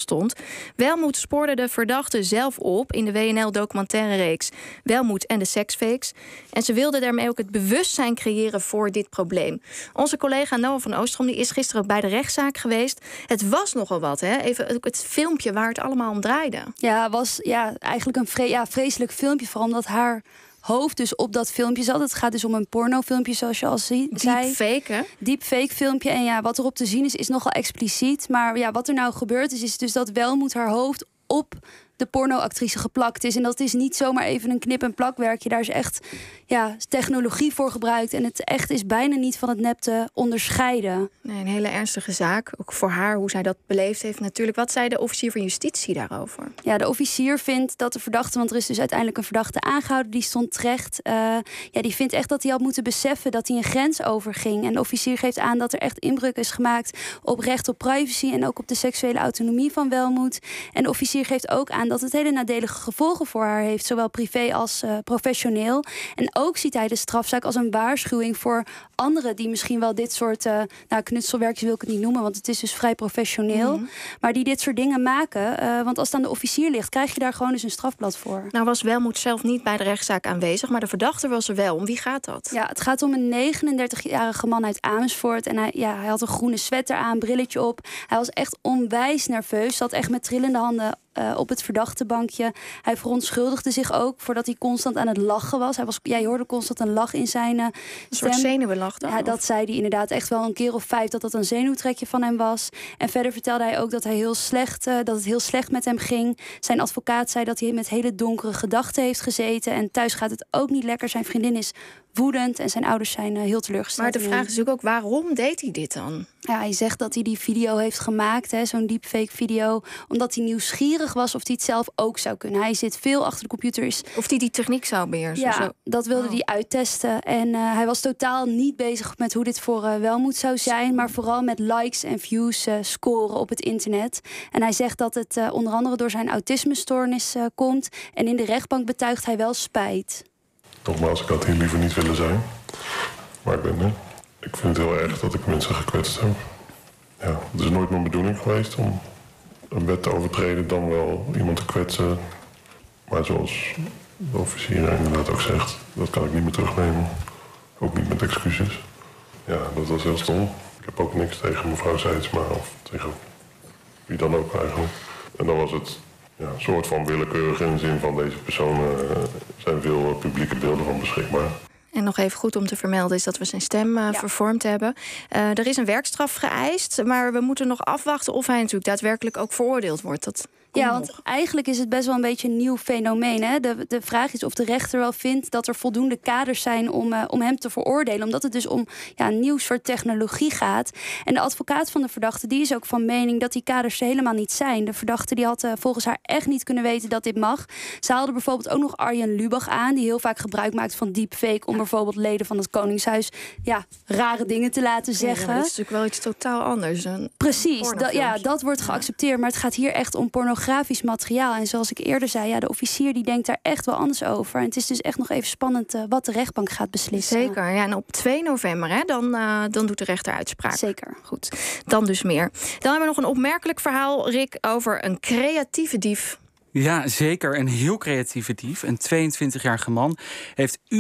stond. Welmoed spoorde de verdachte zelf op in de WNL-documentaire reeks Welmoed en de seksfakes. En ze wilde daarmee ook het bewustzijn creëren voor dit probleem. Onze collega Noah van Oostrom die is gisteren ook bij de rechtszaak geweest. Het was nogal wat, hè? Even het filmpje waar het allemaal om draaide. Ja, was eigenlijk een vreselijk filmpje. Vooral omdat haar hoofd dus op dat filmpje zat. Het gaat dus om een pornofilmpje, zoals je al zei. Deepfake, hè? Deepfake filmpje. En wat erop te zien is nogal expliciet. Maar wat er nou gebeurd is dus dat Welmoed haar hoofd op de pornoactrice geplakt is. En dat is niet zomaar even een knip- en plakwerkje. Daar is echt technologie voor gebruikt. En het echt is bijna niet van het nep te onderscheiden. Nee, een hele ernstige zaak. Ook voor haar, hoe zij dat beleefd heeft natuurlijk. Wat zei de officier van justitie daarover? Ja, de officier vindt dat de verdachte, want er is dus uiteindelijk een verdachte aangehouden, die stond terecht. Die vindt echt dat hij had moeten beseffen dat hij een grens overging. En de officier geeft aan dat er echt inbreuk is gemaakt op recht op privacy en ook op de seksuele autonomie van Welmoed. En de officier geeft ook aan dat het hele nadelige gevolgen voor haar heeft, zowel privé als professioneel. En ook ziet hij de strafzaak als een waarschuwing voor anderen die misschien wel dit soort knutselwerkjes wil ik het niet noemen, want het is dus vrij professioneel. Maar die dit soort dingen maken. Want als het aan de officier ligt, krijg je daar gewoon dus een strafblad voor. Nou was Welmoed zelf niet bij de rechtszaak aanwezig, maar de verdachte was er wel. Om wie gaat dat? Ja, het gaat om een 39-jarige man uit Amersfoort. En hij had een groene sweater aan, brilletje op. Hij was echt onwijs nerveus. Zat echt met trillende handen op het verdachtebankje. Hij verontschuldigde zich ook voordat hij constant aan het lachen was. Je hoorde constant een lach in zijn stem. Een soort zenuwenlach dan? Ja, dat zei hij inderdaad echt wel een keer of 5 dat een zenuwtrekje van hem was. En verder vertelde hij ook dat hij dat het heel slecht met hem ging. Zijn advocaat zei dat hij met hele donkere gedachten heeft gezeten. En thuis gaat het ook niet lekker. Zijn vriendin is woedend en zijn ouders zijn heel teleurgesteld. Maar de vraag is natuurlijk ook, waarom deed hij dit dan? Ja, hij zegt dat hij die video heeft gemaakt, zo'n deepfake video, omdat hij nieuwsgierig was of hij het zelf ook zou kunnen. Hij zit veel achter de computer. Of hij die techniek zou beheersen? Ja, zo. Dat wilde hij uittesten. En hij was totaal niet bezig met hoe dit voor Welmoed zou zijn, maar vooral met likes en views scoren op het internet. En hij zegt dat het onder andere door zijn autismestoornis komt. En in de rechtbank betuigt hij wel spijt. Nogmaals, ik had hier liever niet willen zijn. Maar ik ben er. Ik vind het heel erg dat ik mensen gekwetst heb. Ja, het is nooit mijn bedoeling geweest om een wet te overtreden, dan wel iemand te kwetsen. Maar zoals de officier inderdaad ook zegt, dat kan ik niet meer terugnemen. Ook niet met excuses. Ja, dat was heel stom. Ik heb ook niks tegen mevrouw Seidsma of tegen wie dan ook eigenlijk. En dan was het een soort van willekeurig in de zin van deze personen zijn veel publieke beelden van beschikbaar. En nog even goed om te vermelden is dat we zijn stem vervormd hebben. Er is een werkstraf geëist, maar we moeten nog afwachten of hij natuurlijk daadwerkelijk ook veroordeeld wordt. Want eigenlijk is het best wel een beetje een nieuw fenomeen. Hè? De vraag is of de rechter wel vindt dat er voldoende kaders zijn om hem te veroordelen. Omdat het dus om een nieuw soort technologie gaat. En de advocaat van de verdachte die is ook van mening dat die kaders er helemaal niet zijn. De verdachte die had volgens haar echt niet kunnen weten dat dit mag. Ze haalde bijvoorbeeld ook nog Arjen Lubach aan, die heel vaak gebruik maakt van deepfake om bijvoorbeeld leden van het Koningshuis rare dingen te laten zeggen. Ja, dat is natuurlijk wel iets totaal anders. Precies, dat wordt geaccepteerd. Maar het gaat hier echt om pornografisch materiaal. En zoals ik eerder zei, de officier die denkt daar echt wel anders over. En het is dus echt nog even spannend wat de rechtbank gaat beslissen. Zeker, en op 2 november dan doet de rechter uitspraak. Zeker. Goed, dan dus meer. Dan hebben we nog een opmerkelijk verhaal, Rick, over een creatieve dief. Ja, zeker. Een heel creatieve dief. Een 22-jarige man heeft